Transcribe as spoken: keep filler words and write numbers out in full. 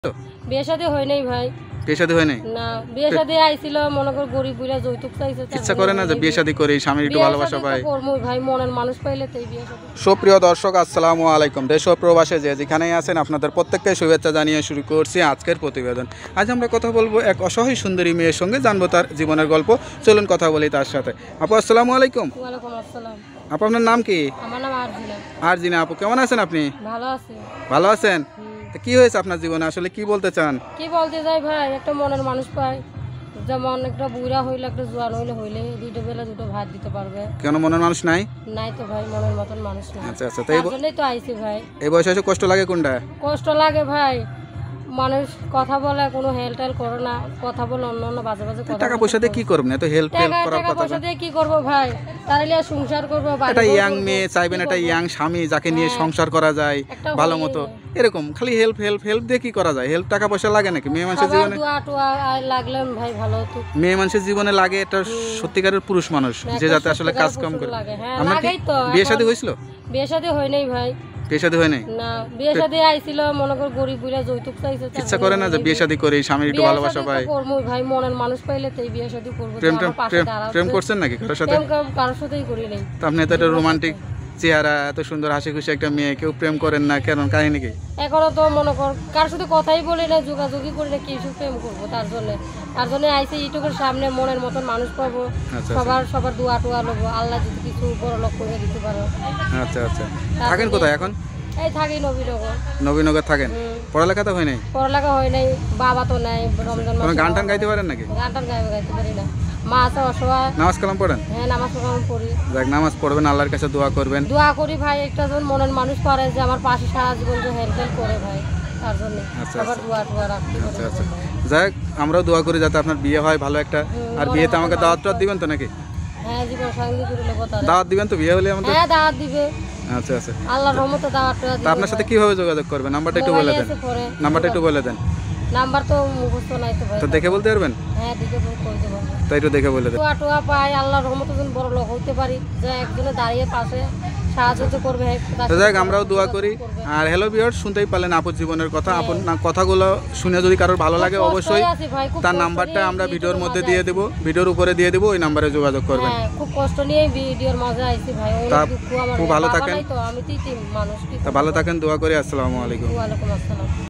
বিয়ে শাদী হয় নাই ভাই। বিয়ে শাদী হয় নাই? না, বিয়ে শাদী আইছিল মনে কর গরিব বুইরা যৌতুক চাইছে। ইচ্ছা করে না যে বিয়ে শাদী করি, স্বামীর একটু ভালোবাসা পাই? করমু ভাই, মনের মানুষ পাইলে তাই বিয়ে শাদী। সুপ্রিয় দর্শক, আসসালামু আলাইকুম। দেশ ও প্রবাসে যে যেখানেই আছেন আপনাদের প্রত্যেককে শুভেচ্ছা জানিয়ে শুরু করছি আজকের প্রতিবেদন। আজ আমরা কথা বলবো এক অসহায় সুন্দরী মেয়ের সঙ্গে, জানবো তার জীবনের গল্প। চলুন কথা বলি তার সাথে। আপু আসসালামু আলাইকুম। ওয়ালাইকুম আসসালাম। আপু আপনার নাম কি? আমার নাম আরজিনা। আরজিনা আপু, কেমন আছেন আপনি? ভালো আছি। ভালো আছেন? তো কি হয়েছে আপনার জীবনে, আসলে কি বলতে চান? কি বলতে যাই ভাই, একটা মনের মানুষ পাই, যেমন একটা বুড়া হইলে একটা জোয়ান হইলে হইলে দুটো বেলা দুটো ভাত দিতে পারবে। কেন মনের মানুষ নাই? নাই তো ভাই, মনের মতন মানুষ নাই। আচ্ছা আচ্ছা, তাই তার জন্যই তো আইছি ভাই। এই বয়সে এসে কষ্ট লাগে কোনটা? কষ্ট লাগে ভাই, মানুষ কথা বলে কোনো হেল্প টেল করে না, কথা বলে অন্য অন্য বাজে বাজে কথা। টাকা পয়সা দিয়ে কি করবেন, এত হেল্প হেল্প টাকা করার টাকা কথা? পয়সা দিয়ে কি করবো ভাই, তাহলে সংসার করবো। একটা ইয়াং মেয়ে চাইবেন, একটা ইয়াং স্বামী যাকে নিয়ে সংসার করা যায় ভালো মতো, এরকম খালি হেল্প হেল্প হেল্প দিয়ে কি করা যায়? হেল্প টাকা পয়সা লাগে নাকি মেয়ে মানুষের জীবনে? দোয়া টোয়া লাগলে ভাই ভালো হতো। মেয়ে মানুষের জীবনে লাগে একটা সত্যিকারের পুরুষ মানুষ যে যাতে আসলে কাজ কাম করে। আপনার কি বিয়ে শাদী হয়েছিল? বিয়ে শাদী হয় নাই ভাই। বিয়ে শাদী হয় নাই? না, বিয়ে শাদী আইছিল মনে কর গরিব বুইরা যৌতুক চাইছে। ইচ্ছা করে না যে বিয়ে শাদী করি, স্বামীর একটু ভালোবাসা পাই? করমু ভাই, মনের মানুষ পাইলে তাই বিয়ে শাদী করব। প্রেম প্রেম করছেন নাকি কারোর সাথে? প্রেম কারোর সাথেই করি নাই। তো আপনি এত একটা রোমান্টিক চেহারা, এত সুন্দর হাসি খুশি একটা মেয়ে, কেউ প্রেম করেন না কেন, কাহিনী কি? এখনো তো মনে কর কার সাথে কথাই বলি না, যোগাযোগই করি না, কিছু প্রেম করবো। তার জন্য তার জন্য আইসি ইউটিউবের সামনে, মনের মতন মানুষ পাবো, সবার সবার দোয়া টোয়া লবো, আল্লাহ যদি কিছু বড় লোক করে দিতে পারো। আচ্ছা আচ্ছা, থাকেন কোথায় এখন? এই থাকি নবীনগর। নবীনগর থাকেন? পড়ালেখা তো হয় নাই? পড়ালেখা হয় নাই, বাবা তো নাই। রমজান মাসে গান টান গাইতে পারেন নাকি? গান টান গাইতে গাইতে পারি না, মা আছে অসহায়। নামাজ কালাম পড়েন? হ্যাঁ, নামাজ কালাম পড়ি। দেখ, নামাজ পড়বেন, আল্লাহর কাছে দোয়া করবেন। দোয়া করি ভাই, একটা জন মনের মানুষ পারে যে আমার পাশে সারা জীবন যে হেল্প হেল্প করে ভাই, তার জন্য সবার দোয়া টোয়া রাখতে। আচ্ছা আচ্ছা, যাক আমরাও দোয়া করি যাতে আপনার বিয়ে হয় ভালো একটা। আর বিয়েতে আমাকে দাওয়াত টাওয়াত দিবেন তো নাকি? হ্যাঁ, জীবন সঙ্গী করে নেবো। দাওয়াত দিবেন তো বিয়ে হলে আমাদের? হ্যাঁ, দাওয়াত দিবে। আচ্ছা আচ্ছা, আল্লাহর রহমতে দাওয়াত টোয়া দিবে। আপনার সাথে কিভাবে যোগাযোগ করবে? নাম্বারটা একটু বলে দেন। নাম্বারটা একটু বলে দেন। নাম্বার তো মুখস্থ নাই তো ভাই। তো দেখে বলতে পারবেন? হ্যাঁ, দেখে বলতে পারবো। তাই একটু দেখে বলে দেন। টোয়া টোয়া পাই, আল্লাহর রহমতে যেন বড় লোক হইতে পারি, যে একজনে দাঁড়িয়ে পাশে সাহায্য করবে। তো যাক, আমরাও দোয়া করি। আর হ্যালো ভিউয়ার্স, শুনতেই পারলেন আপুর জীবনের কথা। আপন কথাগুলো শুনে যদি কারোর ভালো লাগে অবশ্যই তার নাম্বারটা আমরা ভিডিওর মধ্যে দিয়ে দেবো, ভিডিওর উপরে দিয়ে দেবো, ওই নাম্বারে যোগাযোগ করবেন। হ্যাঁ, খুব কষ্ট নিয়ে ভিডিওর মাঝে আইছি ভাই। অনেক দুঃখ আমার। খুব ভালো থাকেন। তো আমি তো মানুষ। তা ভালো থাকেন, দোয়া করি। আসসালামু আলাইকুম। ওয়া আলাইকুম আসসালাম।